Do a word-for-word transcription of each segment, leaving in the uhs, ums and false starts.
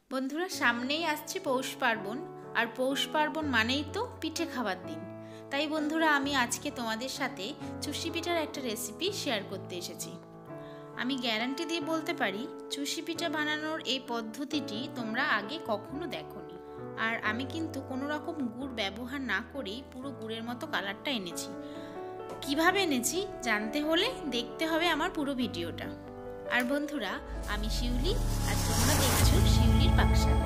বন্ধুরা, সামনেই আসছে পৌষ পার্বণ, আর পৌষ পার্বণ মানেই তো পিঠে খাবার দিন। তাই বন্ধুরা, আমি আজকে তোমাদের সাথে চুষি পিঠার একটা রেসিপি শেয়ার করতে এসেছি। আমি গ্যারান্টি দিয়ে বলতে পারি, চুষি পিঠা বানানোর এই পদ্ধতিটি তোমরা আগে কখনো দেখোনি। আর আমি কিন্তু কোনো রকম গুড় ব্যবহার না করেই পুরো গুড়ের মতো কালারটা এনেছি। কিভাবে এনেছি জানতে হলে দেখতে হবে আমার পুরো ভিডিওটা। আর বন্ধুরা, আমি শিউলি, আর তোমরা দেখছো শিউলির পাকশালা।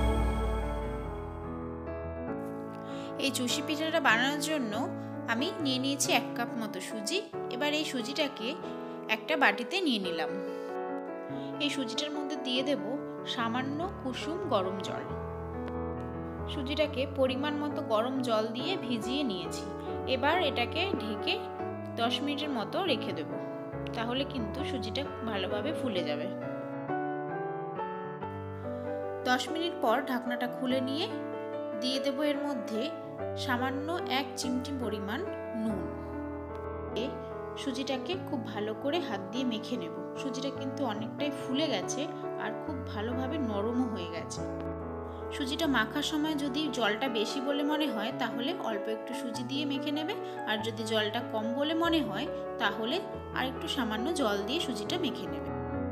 এই চুষি পিঠাটা বানানোর জন্য আমি নিয়ে নিয়েছি এক কাপ মতো সুজি। এবার এই সুজিটাকে একটা বাটিতে নিয়ে নিলাম। এই সুজিটার মধ্যে দিয়ে দেব সামান্য কুসুম গরম জল। সুজিটাকে পরিমাণ মতো গরম জল দিয়ে ভিজিয়ে নিয়েছি। এবার এটাকে ঢেকে দশ মিনিটের মতো রেখে দেব, তাহলে কিন্তু সুজিটা ভালোভাবে ফুলে যাবে। দশ মিনিট পর ঢাকনাটা খুলে নিয়ে দিয়ে দেব এর মধ্যে সামান্য এক চিমটি পরিমাণ নুন। এ সুজিটাকে খুব ভালো করে হাত দিয়ে মেখে নেব। সুজিটা কিন্তু অনেকটাই ফুলে গেছে আর খুব ভালোভাবে নরমও হয়ে গেছে। সুজিটা মাখার সময় যদি জলটা বেশি বলে মনে হয় তাহলে অল্প একটু সুজি দিয়ে মেখে নেবে, আর যদি জলটা কম বলে মনে হয় তাহলে আর একটু সামান্য জল দিয়ে সুজিটা মেখে নেবে।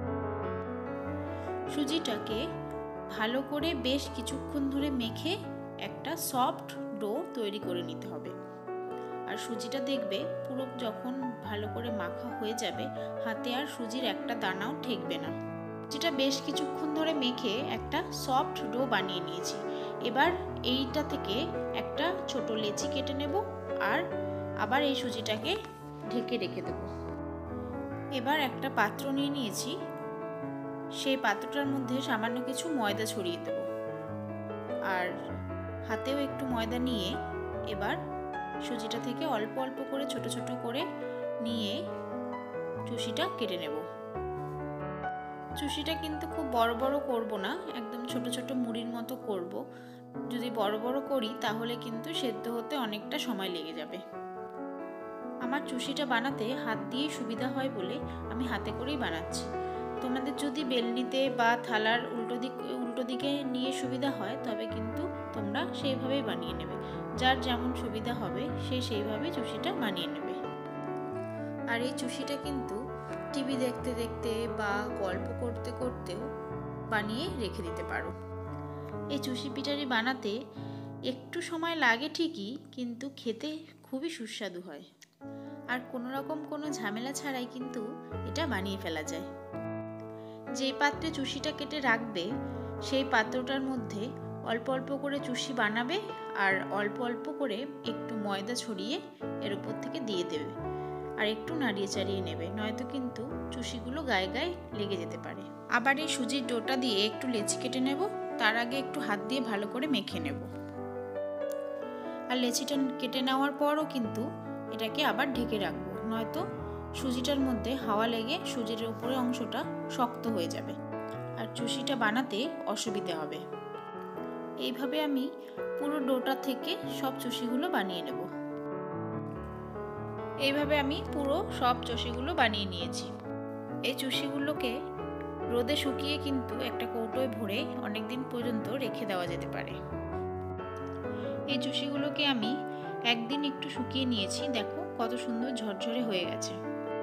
সুজিটাকে ভালো করে বেশ কিছুক্ষণ ধরে মেখে একটা সফট ডো তৈরি করে নিতে হবে। আর সুজিটা দেখবে পুরো যখন ভালো করে মাখা হয়ে যাবে, হাতে আর সুজির একটা দানাও ঠেকবে না। যেটা বেশ কিছুক্ষণ ধরে মেখে একটা সফট ডো বানিয়ে নিয়েছি। এবার এইটা থেকে একটা ছোট লেচি কেটে নেব, আর আবার এই সুজিটাকে ঢেকে রেখে দেব। এবার একটা পাত্র নিয়ে নিয়েছি, সেই পাত্রটার মধ্যে সামান্য কিছু ময়দা ছড়িয়ে দেব, আর হাতেও একটু ময়দা নিয়ে এবার সুজিটা থেকে অল্প অল্প করে ছোট ছোট করে নিয়ে চুষিটা কেটে নেব। চুষিটা কিন্তু খুব বড় বড় করব না, একদম ছোট ছোট মুড়ির মতো করব। যদি বড় বড় করি তাহলে কিন্তু সেদ্ধ হতে অনেকটা সময় লেগে যাবে। আমার চুষিটা বানাতে হাত দিয়ে সুবিধা হয় বলে আমি হাতে করেই বানাচ্ছি। তোমাদের যদি বেলনিতে বা থালার উল্টো দিক উল্টো দিকে নিয়ে সুবিধা হয় তবে কিন্তু তোমরা সেইভাবেই বানিয়ে নেবে। যার যেমন সুবিধা হবে সে সেইভাবে চুষিটা বানিয়ে নেবে। আর এই চুষিটা কিন্তু টিভি দেখতে দেখতে বা গল্প করতে করতেও বানিয়ে রেখে দিতে পারো। এই চুষি পিঠাটি বানাতে একটু সময় লাগে ঠিকই, কিন্তু খেতে খুবই সুস্বাদু হয়। আর কোনো রকম কোনো ঝামেলা ছাড়াই কিন্তু এটা বানিয়ে ফেলা যায়। যে পাত্রে চুষিটা কেটে রাখবে সেই পাত্রটার মধ্যে অল্প অল্প করে চুষি বানাবে, আর অল্প অল্প করে একটু ময়দা ছড়িয়ে এর উপর থেকে দিয়ে দেবে, আর একটু নাড়িয়ে চাড়িয়ে নেবে, নয়তো কিন্তু চুষিগুলো গায়ে গায়ে লেগে যেতে পারে। আবার এই সুজির ডোটা দিয়ে একটু লেচি কেটে নেব, তার আগে একটু হাত দিয়ে ভালো করে মেখে নেব। আর লেচিটা কেটে নেওয়ার পরও কিন্তু এটাকে আবার ঢেকে রাখবো, নয়তো সুজিটার মধ্যে হাওয়া লেগে সুজির উপরে অংশটা শক্ত হয়ে যাবে আর চুষিটা বানাতে অসুবিধা হবে। এইভাবে আমি পুরো ডোটা থেকে সব চুষিগুলো বানিয়ে নেব। এইভাবে আমি পুরো সব চুষিগুলো বানিয়ে নিয়েছি। এই চুষিগুলোকে রোদে শুকিয়ে কিন্তু একটা কৌটোয় ভরে অনেক দিন পর্যন্ত রেখে দেওয়া যেতে পারে। এই চুষিগুলোকে আমি একদিন একটু শুকিয়ে নিয়েছি, দেখো কত সুন্দর ঝরঝরে হয়ে গেছে।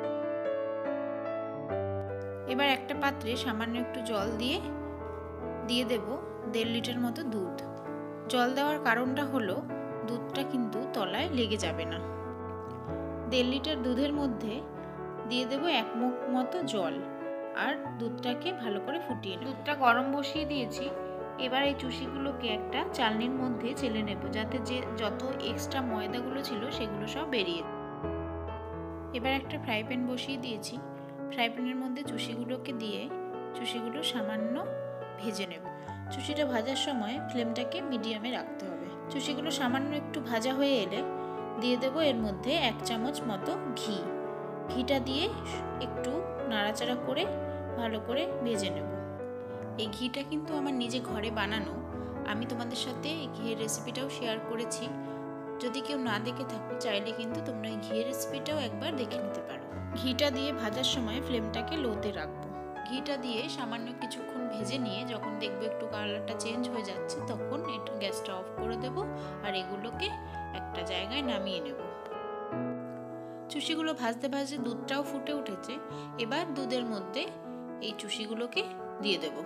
এবার একটা পাত্রে সামান্য একটু জল দিয়ে দিয়ে দেব দেড় লিটার মতো দুধ। জল দেওয়ার কারণটা হলো দুধটা কিন্তু তলায় লেগে যাবে না। দেড় লিটার দুধের মধ্যে দিয়ে দেব এক মুখ মতো জল, আর দুধটাকে ভালো করে ফুটিয়ে নেব। দুধটা গরম বসিয়ে দিয়েছি। এবার এই চুষিগুলোকে একটা চালনির মধ্যে চেলে নেব, যাতে যে যত এক্সট্রা ময়দাগুলো ছিল সেগুলো সব বেরিয়ে। এবার একটা ফ্রাই প্যান বসিয়ে দিয়েছি। ফ্রাই প্যানের মধ্যে চুষিগুলোকে দিয়ে চুষিগুলো সামান্য ভেজে নেব। চুষিটা ভাজার সময় ফ্লেমটাকে মিডিয়ামে রাখতে হবে। চুষিগুলো সামান্য একটু ভাজা হয়ে এলে দিয়ে দেব এর মধ্যে এক চামচ মতো ঘি। ঘিটা দিয়ে একটু নাড়াচাড়া করে ভালো করে ভেজে নেব। এই ঘিটা কিন্তু আমার নিজে ঘরে বানানো। আমি তোমাদের সাথে এই ঘিয়ের রেসিপিটাও শেয়ার করেছি। যদি কেউ না দেখে থাকো চাইলে কিন্তু তোমরা এই ঘিয়ের রেসিপিটাও একবার দেখে নিতে পারো। ঘিটা দিয়ে ভাজার সময় ফ্লেমটাকে লোতে রাখবো। ঘিটা দিয়ে সামান্য কিছুক্ষণ ভেজে নিয়ে যখন দেখবো একটু কালারটা চেঞ্জ হয়ে যাচ্ছে তখন একটু গ্যাসটা অফ করে দেব আর এগুলোকে একটা জায়গায় নামিয়ে নেব। চুষিগুলো ভাজতে ভাজতে দুধটাও ফুটে উঠেছে। এবার দুধের মধ্যে এই চুষিগুলোকে দিয়ে দেব।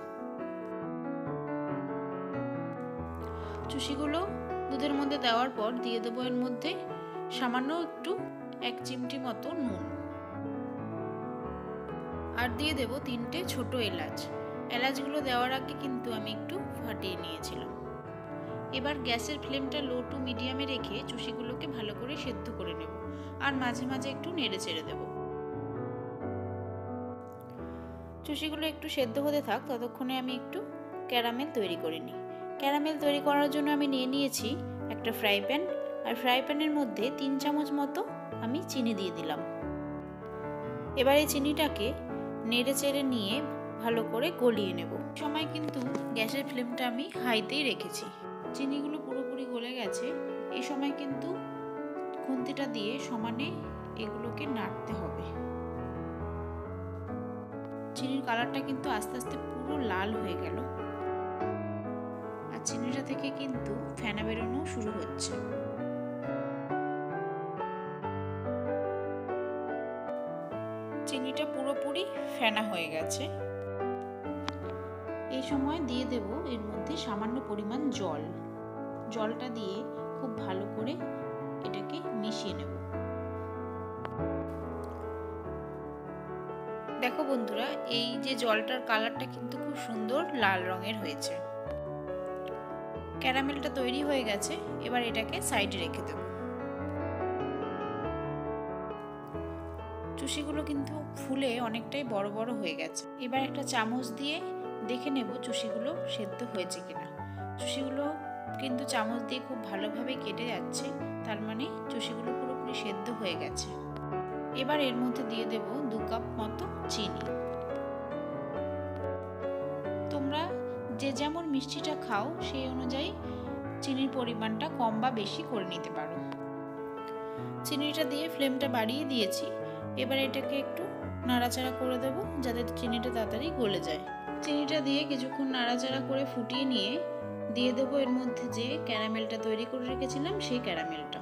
চুষিগুলো দুধের মধ্যে দেওয়ার পর দিয়ে দেবো এর মধ্যে সামান্য একটু এক চিমটি মতো নুন আর দিয়ে দেব তিনটে ছোট এলাচ। এলাচগুলো দেওয়ার আগে কিন্তু আমি একটু ফাটিয়ে নিয়েছিলাম। এবার গ্যাসের ফ্লেমটা লো টু মিডিয়ামে রেখে চুষিগুলোকে ভালো করে সেদ্ধ করে নেব আর মাঝে মাঝে একটু নেড়ে চেড়ে দেব। চুষিগুলো একটু সেদ্ধ হতে থাক, ততক্ষণে আমি একটু ক্যারামেল তৈরি করে নিই। ক্যারামেল তৈরি করার জন্য আমি নিয়ে নিয়েছি একটা ফ্রাই প্যান, আর ফ্রাই প্যানের মধ্যে তিন চামচ মতো আমি চিনি দিয়ে দিলাম। এবার এই চিনিটাকে নেড়ে চেড়ে নিয়ে ভালো করে গলিয়ে নেব। সময় কিন্তু গ্যাসের ফ্লেমটা আমি হাইতেই রেখেছি। চিনিগুলো পুরোপুরি গলে গেছে। এই সময় কিন্তু খুন্তিটা দিয়ে সমানে এগুলোকে নাড়তে হবে। চিনির কালারটা কিন্তু আস্তে আস্তে পুরো লাল হয়ে গেল আর চিনিটা থেকে কিন্তু ফেনা বেরোনো শুরু হচ্ছে। চিনিটা পুরোপুরি ফেনা হয়ে গেছে। এই সময় দিয়ে দেব এর মধ্যে সামান্য পরিমাণ জল। জলটা দিয়ে খুব ভালো করে এটাকে মিশিয়ে নেব। দেখো বন্ধুরা, এই যে জলটার কালারটা কিন্তু খুব সুন্দর লাল রঙের হয়েছে। ক্যারামেলটা তৈরি হয়ে গেছে। এবার এটাকে সাইডে রেখে দেব। চুষিগুলো কিন্তু ফুলে অনেকটাই বড় বড় হয়ে গেছে। এবার একটা চামচ দিয়ে দেখে নেব চুষিগুলো সেদ্ধ হয়েছে কিনা। চুষিগুলো কিন্তু চামচ দিয়ে খুব ভালোভাবে কেটে যাচ্ছে, তার মানে চুষিগুলো পুরোপুরি সেদ্ধ হয়ে গেছে। এবার এর মধ্যে দিয়ে দেব দু কাপ মতো চিনি। তোমরা যে যেমন মিষ্টিটা খাও সেই অনুযায়ী চিনির পরিমাণটা কম বা বেশি করে নিতে পারো। চিনিটা দিয়ে ফ্লেমটা বাড়িয়ে দিয়েছি। এবার এটাকে একটু নাড়াচাড়া করে দেব যাতে চিনিটা তাড়াতাড়ি গলে যায়। চিনিটা দিয়ে কিছুক্ষণ নাড়াচাড়া করে ফুটিয়ে নিয়ে দিয়ে দেবো এর মধ্যে যে ক্যারামেলটা তৈরি করে রেখেছিলাম সেই ক্যারামেলটা।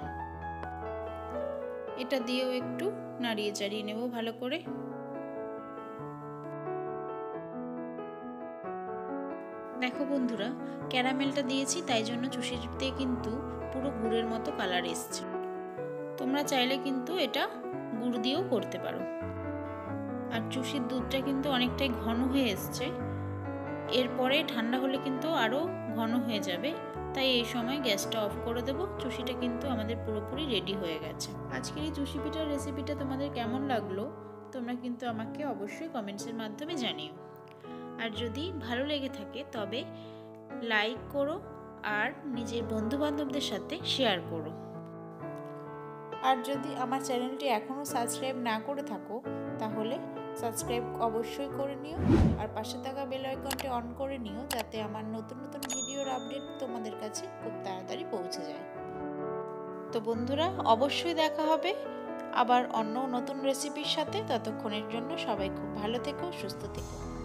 এটা দিয়েও একটু নাড়িয়ে চাড়িয়ে নেব ভালো করে। দেখো বন্ধুরা, ক্যারামেলটা দিয়েছি তাই জন্য চুষিতে কিন্তু পুরো গুড়ের মতো কালার এসছে। তোমরা চাইলে কিন্তু এটা গুড় দিয়েও করতে পারো। আর চুষির দুধটা কিন্তু অনেকটাই ঘন হয়ে এসছে। এরপরে ঠান্ডা হলে কিন্তু আরও ঘন হয়ে যাবে, তাই এই সময় গ্যাসটা অফ করে দেব। চুষিটা কিন্তু আমাদের পুরোপুরি রেডি হয়ে গেছে। আজকের এই চুষি পিঠার রেসিপিটা তোমাদের কেমন লাগলো তোমরা কিন্তু আমাকে অবশ্যই কমেন্টসের মাধ্যমে জানিও। আর যদি ভালো লেগে থাকে তবে লাইক করো আর নিজের বন্ধু বান্ধবদের সাথে শেয়ার করো। আর যদি আমার চ্যানেলটি এখনও সাবস্ক্রাইব না করে থাকো তাহলে সাবস্ক্রাইব অবশ্যই করে নিও আর পাশে থাকা বেল আইকনটি অন করে নিও যাতে আমার নতুন নতুন ভিডিওর আপডেট তোমাদের কাছে খুব তাড়াতাড়ি পৌঁছে যায়। তো বন্ধুরা, অবশ্যই দেখা হবে আবার অন্য নতুন রেসিপির সাথে। ততক্ষণের জন্য সবাই খুব ভালো থেকো, সুস্থ থেকো।